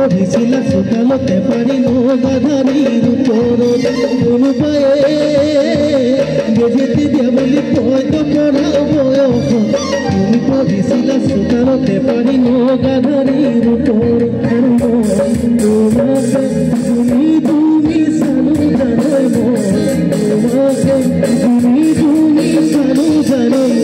পঢ়িছিলা চোতালতে পাৰি নগাধাৰীৰ ওপৰত কোনোবাই বেজেতি দিয়া বুলি কয়তো পঢ়া বয়স তুমি পঢ়িছিলা চোতালতে পাৰি নগাধাৰীৰ ওপৰত তুমি চালো জানৈ তোমাকে তুমি চালো জানৈ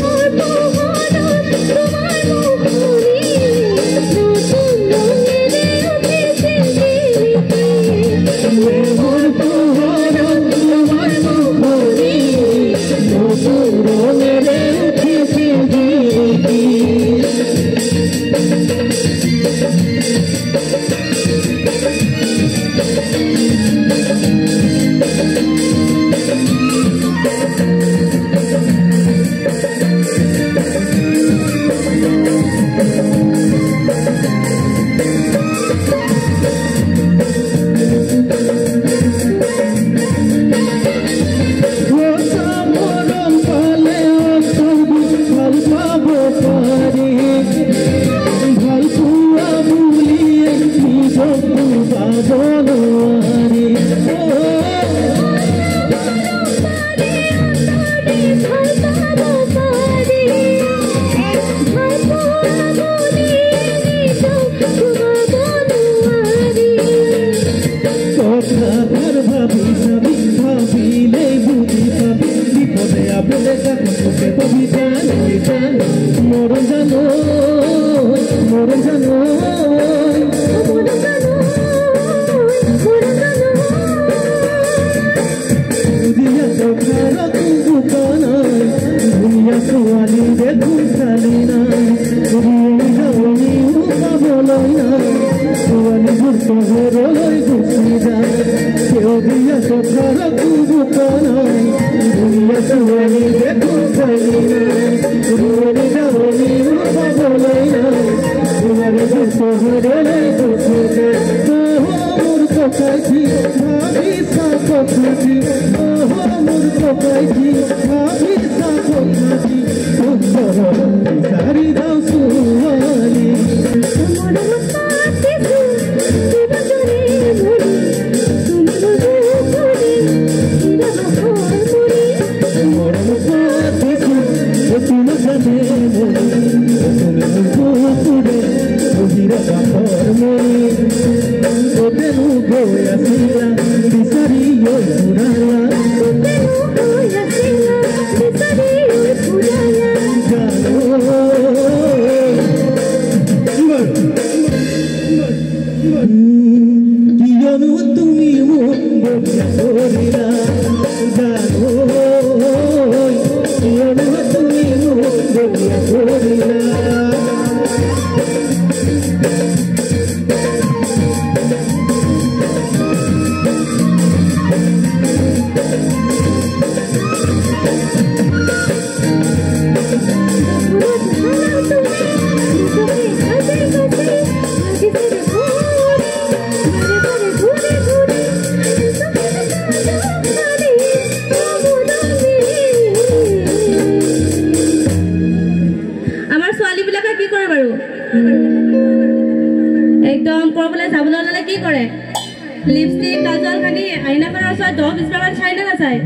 লিপস্টিক কাজল খানি আইনা কৰাৰ ওচৰত 10-20 বাৰ চাই না নাচাই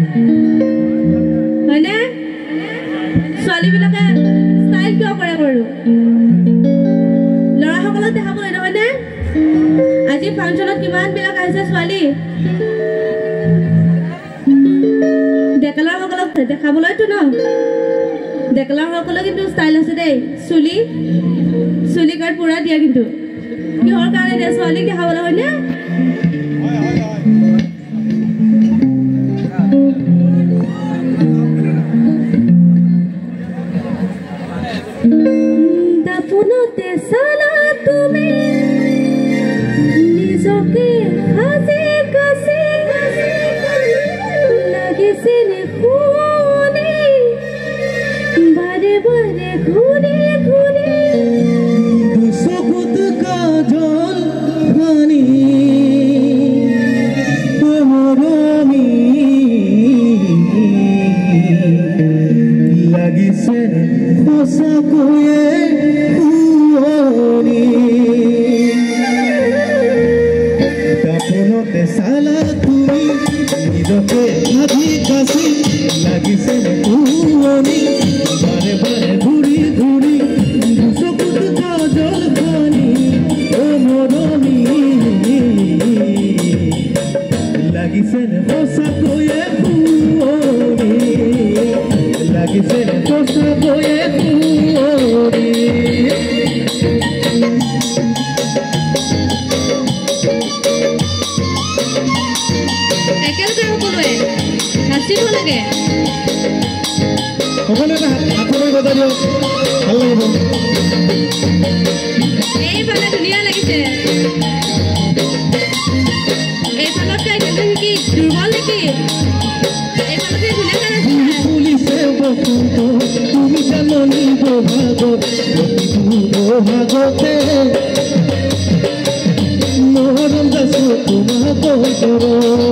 হয়নে ছোৱালী বিলাকে ষ্টাইল কিয় কৰে বাৰু লৰা সকলক দেখাবলৈ নহয় নে আজি ফাংচনত কিমান বিলাক আহিছে ছোৱালী ডেকালৰ সকলক দেখাবলৈতো ন ডেকালৰ সকলক কিন্তু ষ্টাইল আছে দেই চুলি কাট পুৰা দিয়া কিন্তু কিহৰ কাৰণে দে ছোৱালীক দেখাবলৈ হয়নে দাপনতে সালা তুমি নিজকে হাসি কাছে লাগিছে নে খুনি বারে বারে ঘুরে ঘুরে সবুত কাজল পানি তোমরমি লাগিছে সঁচাকৈয়ে আগয়ে কুঁৱৰী একেলগে সকলোৱে নাচিব লাগে সকলোৱে হাতলৈ বজাই দিয়ক ভাল লাগিব এইফালে ধুনীয়া লাগিছে এইফালতকৈ কিন্তু কি দুৰ্বল নেকি এইফালতে ধুনীয়াকৈ নাচিছে ফুলিছে বসন্ত তুমি জাননী বহাগত বহাগতে মৰম যাছো তোমাক কৰ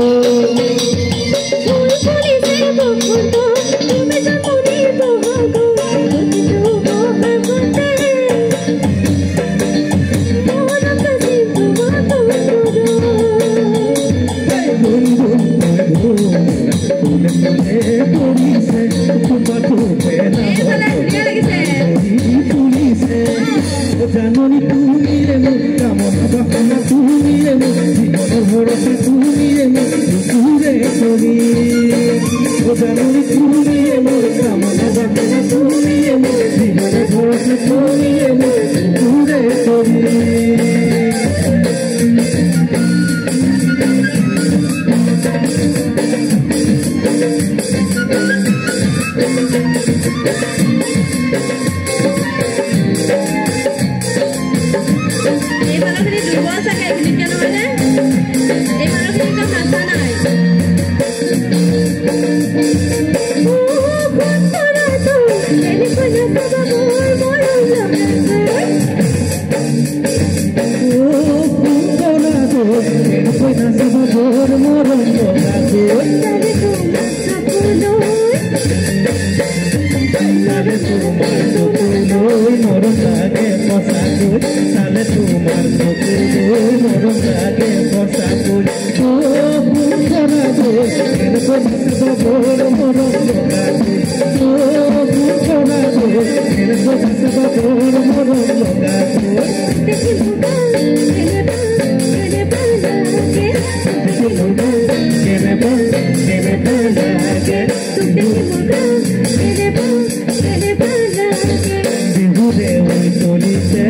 জাননী তুমিয়ে মোক কামনা বাসনা তুমিয়ে মোক জীৱনৰ ভৰসা তুমিয়ে মোক দুকুৰে কৰি জাননী তুমিয়ে মোৰ কামনা বাসনা তুমিয়ে মোক জীৱনৰ ভৰসা তুমিয়ে মোক দুকুৰে কৰি এইফালৰখিনি দুৰ্বল চাগে এইখিনিতকে নহয়নে এইফালৰখিনি কাম নাচা নাই মরম লাগে পশাকুল তালে তোমার চকুল মরম লাগে পশাকুল ও করা গো এরকম সবর মরম লাগাকুল ও করা গো এরকম সবর মরম লাগাকুল বিহুরে ওই চলিছে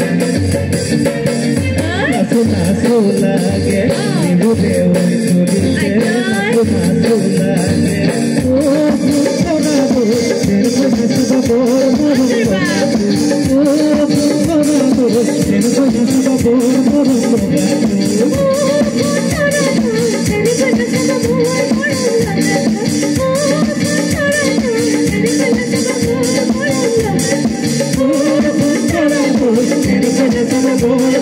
নাচো নাচো লাগে বিহুরে ওই চলিছে নাচো নাচো লাগে ও করাবো এরকম সবর মরম লাগাকুল ও করাবো এরকম সবর মরম লাগাকুল Oh,